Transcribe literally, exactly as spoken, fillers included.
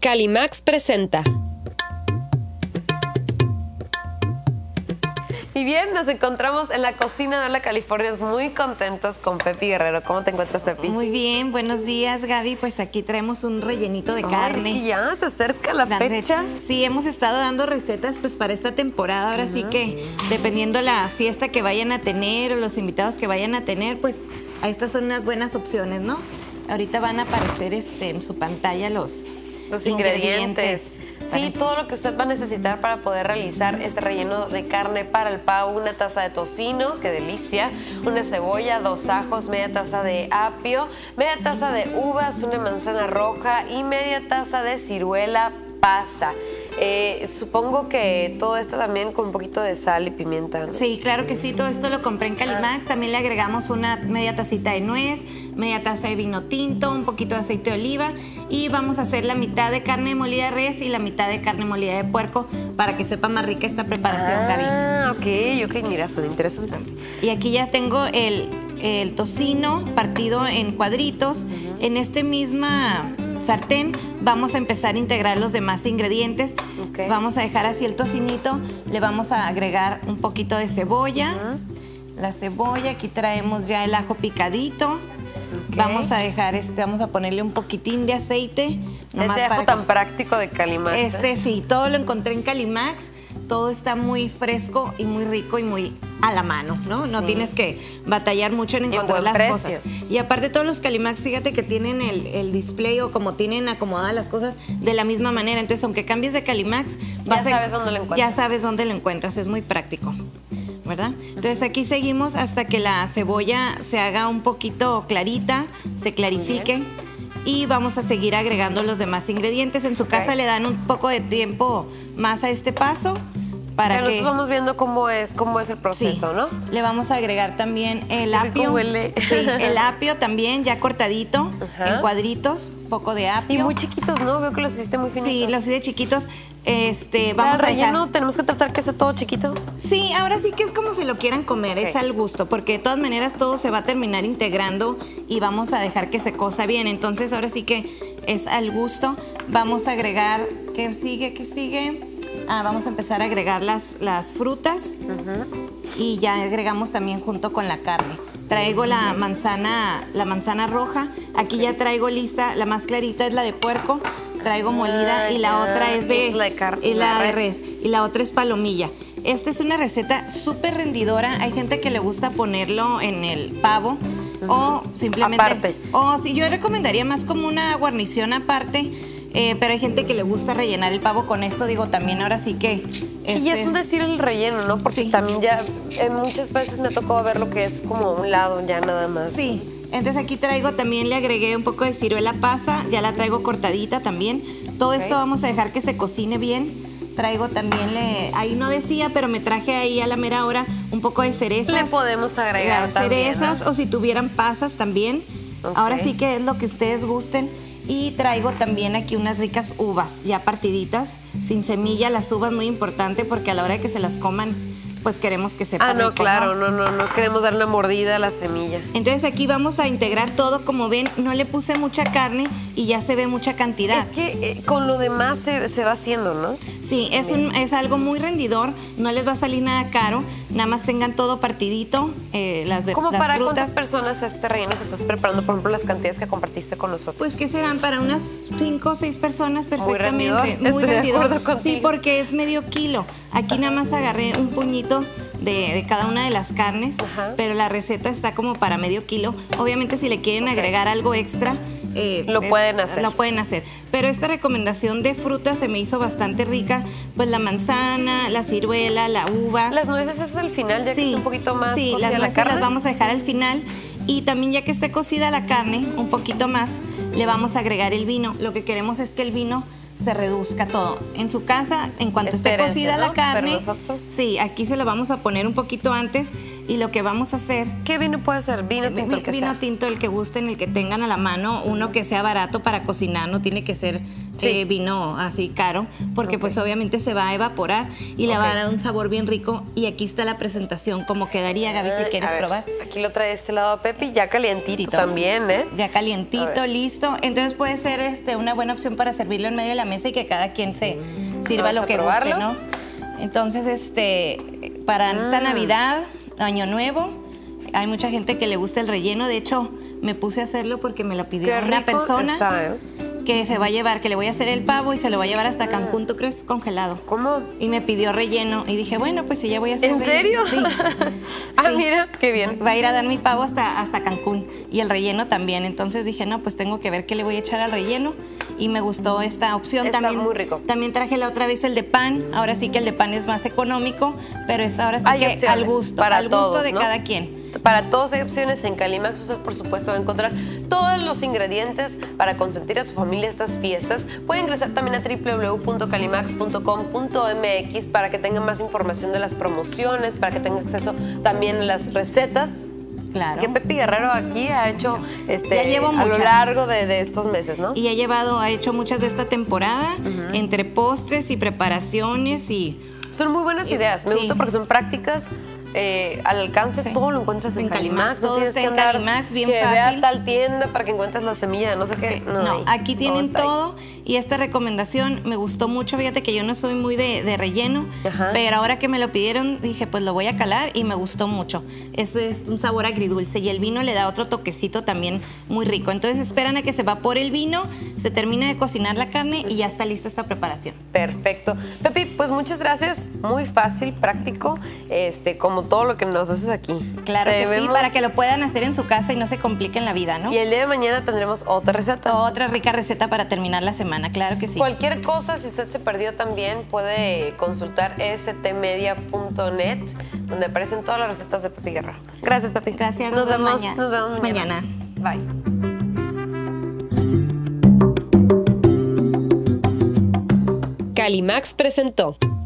Calimax presenta. Y bien, nos encontramos en la cocina de Hola California, muy contentos con Pepi Guerrero. ¿Cómo te encuentras, Pepi? Muy bien, buenos días, Gaby. Pues aquí traemos un rellenito de Ay, carne. Es que ya se acerca la, la fecha. Sí, hemos estado dando recetas pues para esta temporada. Ahora uh-huh. sí que dependiendo la fiesta que vayan a tener o los invitados que vayan a tener, pues estas son unas buenas opciones, ¿no? Ahorita van a aparecer este, en su pantalla los, los ingredientes. ingredientes. Sí, todo lo que usted va a necesitar para poder realizar este relleno de carne para el pavo: una taza de tocino, qué delicia, una cebolla, dos ajos, media taza de apio, media taza de uvas, una manzana roja y media taza de ciruela pasa. Eh, supongo que todo esto también con un poquito de sal y pimienta, ¿no? Sí, claro que sí, todo esto lo compré en Calimax. También le agregamos una media tacita de nuez, media taza de vino tinto, un poquito de aceite de oliva, y vamos a hacer la mitad de carne molida de res y la mitad de carne molida de puerco para que sepa más rica esta preparación, Gaby. Ah, ok, ok, mira, son interesantes. Y aquí ya tengo el, el tocino partido en cuadritos. Uh-huh. En este misma sartén vamos a empezar a integrar los demás ingredientes. Okay. Vamos a dejar así el tocinito, le vamos a agregar un poquito de cebolla. Uh-huh. La cebolla, aquí traemos ya el ajo picadito. Okay. Vamos a dejar, este, vamos a ponerle un poquitín de aceite. Ese ajo tan práctico de Calimax. Este, ¿eh? Sí, todo lo encontré en Calimax. Todo está muy fresco y muy rico y muy a la mano, ¿no? No sí. tienes que batallar mucho en encontrar las precio. cosas. Y aparte todos los Calimax, fíjate que tienen el, el display o como tienen acomodadas las cosas de la misma manera. Entonces, aunque cambies de Calimax, ya sabes dónde lo encuentras. Ya sabes dónde lo encuentras, es muy práctico, ¿verdad? Entonces aquí seguimos hasta que la cebolla se haga un poquito clarita, se clarifique. Y vamos a seguir agregando los demás ingredientes. En su okay. casa le dan un poco de tiempo más a este paso. Para Pero que nosotros vamos viendo cómo es, cómo es el proceso, sí. ¿no? Le vamos a agregar también el apio. Huele. Sí, el apio también ya cortadito, ajá. en cuadritos, poco de apio. Y muy chiquitos, ¿no? Veo que los hiciste muy finitos. Sí, los hice chiquitos. Este, vamos Para el relleno, a dejar... tenemos que tratar que esté todo chiquito. Sí, ahora sí que es como se lo quieran comer, okay. es al gusto, porque de todas maneras todo se va a terminar integrando y vamos a dejar que se cosa bien. Entonces ahora sí que es al gusto. Vamos a agregar, ¿qué sigue? ¿Qué sigue? Ah, vamos a empezar a agregar las, las frutas uh-huh. y ya agregamos también junto con la carne. Traigo la manzana, la manzana roja. Aquí ya traigo lista, la más clarita es la de puerco. Traigo molida ah, y la ya. otra es de, es la de, carne, y la de res. Y la otra es palomilla. Esta es una receta súper rendidora. Hay gente que le gusta ponerlo en el pavo uh-huh. o simplemente... Aparte. O si yo recomendaría más como una guarnición aparte. Eh, pero hay gente que le gusta rellenar el pavo con esto, digo, también ahora sí que... Este... Y es un decir el relleno, ¿no? Porque sí. también ya eh, muchas veces me tocó ver lo que es como un lado ya nada más. Sí, entonces aquí traigo, también le agregué un poco de ciruela pasa, ya la traigo cortadita también. Todo okay. esto vamos a dejar que se cocine bien. Traigo también, le, ahí no decía, pero me traje ahí a la mera hora un poco de cerezas. Le podemos agregar también, cerezas, ¿no? O si tuvieran pasas también. Okay. Ahora sí que es lo que ustedes gusten. Y traigo también aquí unas ricas uvas ya partiditas, sin semilla. Las uvas muy importante porque a la hora de que se las coman, pues queremos que sepa Ah, no, rico, claro, ¿no? no, no, no queremos dar una mordida a la semilla. Entonces aquí vamos a integrar todo, como ven, no le puse mucha carne y ya se ve mucha cantidad. Es que eh, con lo demás se, se va haciendo, ¿no? Sí, es, un, es algo muy rendidor, no les va a salir nada caro, nada más tengan todo partidito, eh, las verduras. ¿Cómo para frutas. cuántas personas este relleno que estás preparando, por ejemplo, las cantidades que compartiste con nosotros? Pues que serán para unas cinco o seis personas perfectamente. Muy rendidor, muy estoy rendidor. de acuerdo contigo. Sí, porque es medio kilo. Aquí nada más agarré un puñito de, de cada una de las carnes, ajá. pero la receta está como para medio kilo. Obviamente si le quieren okay. agregar algo extra, eh, lo es, pueden hacer. Lo pueden hacer. Pero esta recomendación de frutas se me hizo bastante rica. Pues la manzana, la ciruela, la uva. Las nueces es al final, ya sí, que está un poquito más sí, cocida las la carne. las vamos a dejar al final. Y también ya que esté cocida la carne, un poquito más, le vamos a agregar el vino. Lo que queremos es que el vino se reduzca todo. En su casa, en cuanto esté cocida, ¿no? La carne, nosotros... sí, aquí se lo vamos a poner un poquito antes Y lo que vamos a hacer... ¿Qué vino puede ser? Vino tinto, el que Vino sea. tinto, el que gusten, el que tengan a la mano, uno que sea barato para cocinar, no tiene que ser sí. eh, vino así caro, porque okay. pues obviamente se va a evaporar y okay. le va a dar un sabor bien rico. Y aquí está la presentación, como quedaría, Gaby, si quieres ver, probar. Aquí lo trae de este lado a Pepi, ya calientito Tito. también, ¿eh? Ya calientito, listo. Entonces puede ser este, una buena opción para servirlo en medio de la mesa y que cada quien se mm. sirva lo que probarlo? guste, ¿no? Entonces, este, para mm. esta Navidad, Año Nuevo, hay mucha gente que le gusta el relleno. De hecho, me puse a hacerlo porque me lo pidió Qué una persona está, ¿eh? que se va a llevar, que le voy a hacer el pavo y se lo va a llevar hasta Cancún, ¿tú crees? Congelado. ¿Cómo? Y me pidió relleno y dije, bueno, pues si ya voy a hacer ¿En relleno. serio? Sí. ah, sí. mira, qué bien. Va a ir a dar mi pavo hasta, hasta Cancún y el relleno también. Entonces dije, no, pues tengo que ver qué le voy a echar al relleno y me gustó esta opción. Está también, muy rico. También traje la otra vez el de pan. Ahora sí que el de pan es más económico, pero es ahora sí hay que al gusto, para al todos, gusto de ¿no? cada quien. Para todos hay opciones en Calimax. Usted, por supuesto, va a encontrar todos los ingredientes para consentir a su familia estas fiestas. Puede ingresar también a w w w punto calimax punto com punto m x para que tenga más información de las promociones, para que tenga acceso también a las recetas. Claro. Que Pepi Guerrero aquí ha hecho este, ya llevo a muchas. lo largo de, de estos meses, ¿no? Y ha llevado, ha hecho muchas de esta temporada, uh-huh. entre postres y preparaciones y... Son muy buenas ideas. Me sí. gusta porque son prácticas. Eh, al alcance, sí. todo lo encuentras en, en Calimax. Todo no tienes en que andar Calimax, bien que fácil. vea tal tienda para que encuentres la semilla, no sé qué. Okay. No, no, aquí tienen todo, todo y esta recomendación me gustó mucho. Fíjate que yo no soy muy de, de relleno, Ajá. pero ahora que me lo pidieron dije, pues lo voy a calar y me gustó mucho. Eso es un sabor agridulce y el vino le da otro toquecito también muy rico. Entonces esperan a que se evapore el vino, se termine de cocinar la carne y ya está lista esta preparación. Perfecto. Pepi, pues muchas gracias. Muy fácil, práctico, este, como todo lo que nos haces aquí. Claro Te que vemos... sí, para que lo puedan hacer en su casa y no se compliquen la vida, ¿no? Y el día de mañana tendremos otra receta. Otra rica receta para terminar la semana, claro que sí. Cualquier cosa, si usted se perdió también, puede consultar s t media punto net, donde aparecen todas las recetas de Pepi Guerrero. Gracias, Pepi. Gracias. Nos, nos vemos, mañana. nos vemos mañana. mañana. Bye. Calimax presentó